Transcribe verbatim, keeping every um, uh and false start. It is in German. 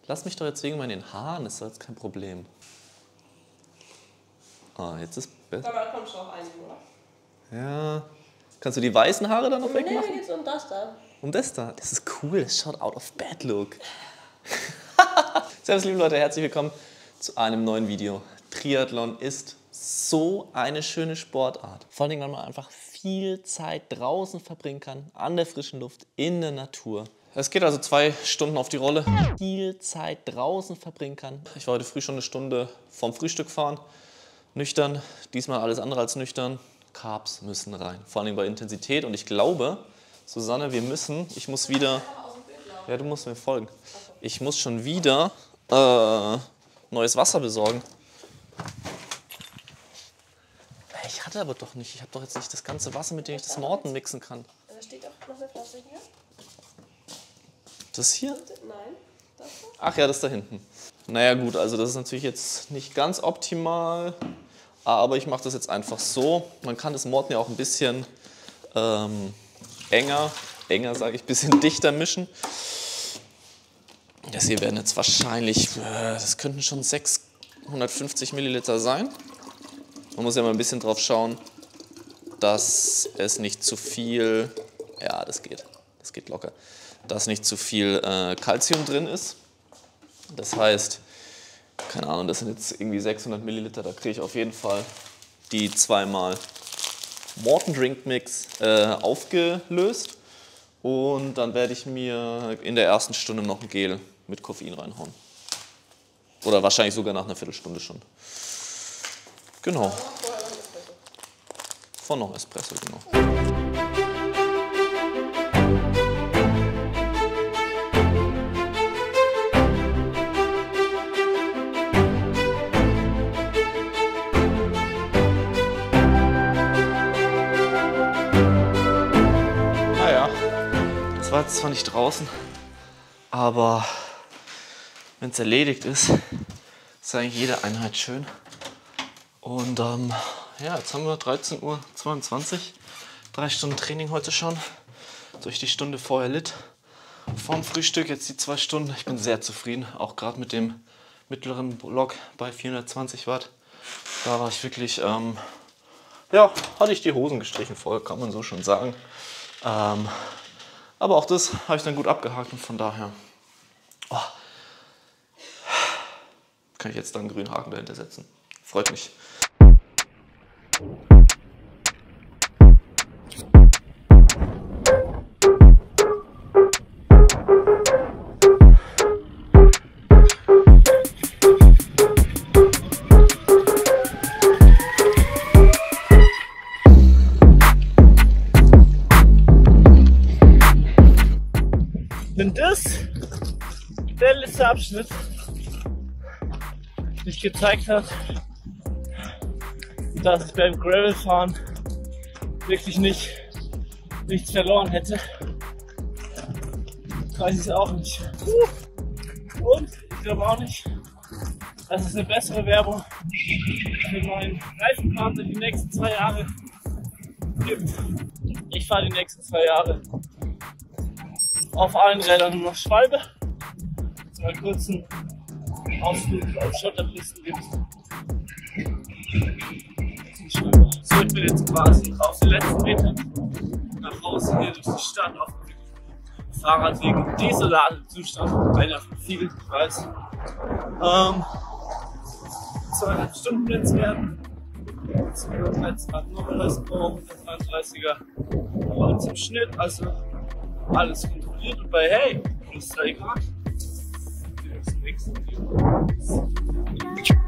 Lass mich doch jetzt wegen meinen Haaren, ist doch jetzt kein Problem. Ah, jetzt ist besser. Aber da kommst du auch einigen, oder? Ja. Kannst du die weißen Haare dann noch Nee, wegmachen? mir geht's um das da. Um das da? Das ist cool, das schaut out of bad look. Servus liebe Leute, herzlich willkommen zu einem neuen Video. Triathlon ist so eine schöne Sportart. Vor allem, weil man einfach viel Zeit draußen verbringen kann, an der frischen Luft, in der Natur. Es geht also zwei Stunden auf die Rolle. Viel Zeit draußen verbringen kann. Ich war heute früh schon eine Stunde vorm Frühstück fahren. Nüchtern, diesmal alles andere als nüchtern. Carbs müssen rein, vor allem bei Intensität. Und ich glaube, Susanne, wir müssen, ich muss wieder, ja, du musst mir folgen. Ich muss schon wieder äh, neues Wasser besorgen. Ich hatte aber doch nicht, ich habe doch jetzt nicht das ganze Wasser, mit dem ich das Morten mixen kann. Da steht auch noch eine Flasche hier. Das hier? Nein, das hier? Ach ja, das da hinten. Naja gut, also das ist natürlich jetzt nicht ganz optimal, aber ich mache das jetzt einfach so. Man kann das Morten ja auch ein bisschen ähm, enger, enger sage ich, ein bisschen dichter mischen. Das hier werden jetzt wahrscheinlich, äh, das könnten schon sechshundertfünfzig Milliliter sein. Man muss ja mal ein bisschen drauf schauen, dass es nicht zu viel, ja das geht, das geht locker, dass nicht zu viel äh, Calcium drin ist. Das heißt, keine Ahnung, das sind jetzt irgendwie sechshundert Milliliter, da kriege ich auf jeden Fall die zweimal Morten Drink Mix äh, aufgelöst. Und dann werde ich mir in der ersten Stunde noch ein Gel mit Koffein reinhauen. Oder wahrscheinlich sogar nach einer Viertelstunde schon. Genau. Von noch Espresso, genau. Das war jetzt zwar nicht draußen, aber wenn es erledigt ist, ist eigentlich jede Einheit schön. Und ähm, ja, jetzt haben wir dreizehn Uhr zweiundzwanzig, drei Stunden Training heute schon, durch die Stunde vorher Lit. Vorm Frühstück jetzt die zwei Stunden, ich bin sehr zufrieden, auch gerade mit dem mittleren Block bei vierhundertzwanzig Watt. Da war ich wirklich, ähm, ja, hatte ich die Hosen gestrichen voll, kann man so schon sagen. Ähm, Aber auch das habe ich dann gut abgehakt und von daher oh, kann ich jetzt dann einen grünen Haken dahinter setzen. Freut mich. Wenn das der letzte Abschnitt nicht gezeigt hat, dass ich beim Gravelfahren wirklich nicht nichts verloren hätte, weiß ich es auch nicht. Und ich glaube auch nicht, dass es eine bessere Werbung für meinen Reifenpartner die nächsten zwei Jahre gibt. Ich fahre die nächsten zwei Jahre auf allen Rädern nur noch Schwalbe. Zu einem kurzen Ausflug auf Schotterpisten gibt. So, ich bin jetzt quasi auf den letzten Metern nach Hause hier durch die Stadt auf dem Fahrradweg im desolaten Zustand. Einer von vielen, ich weiß. Ähm, zweieinhalb Stunden jetzt werden. zweihundertdreizehn Watt Normalized Power, hundertdreiunddreißiger Watt im Schnitt, also alles kontrolliert und bei hey, plus drei Grad. Wir müssen nächsten Video.